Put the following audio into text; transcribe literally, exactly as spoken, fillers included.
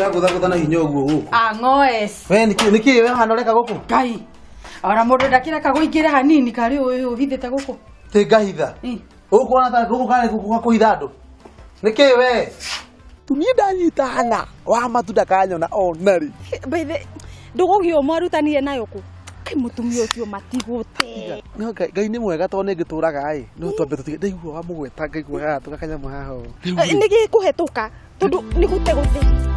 ira gutha gutha na hinya uguo. Ah ngoes. We niki niki we hana reka guku. Ngai. Ora mundu ndakira guingire hanini kari uyu hithite guku. Te ngahitha. Ukuona ta guku kare guku gakuitha andu. Niki we? Tunida nyitana wa matunda kanyona onari. Baithe ndugugio mwarutanirie nayo ku. Kai mutumia ucio matigute. No ngai ni mwega to ne ngituraga i. No twambe tutige ndaigua wa mugweta ngaigua ha tukakanya muhaho. Nigi kuhetuka tondu ni gute gute.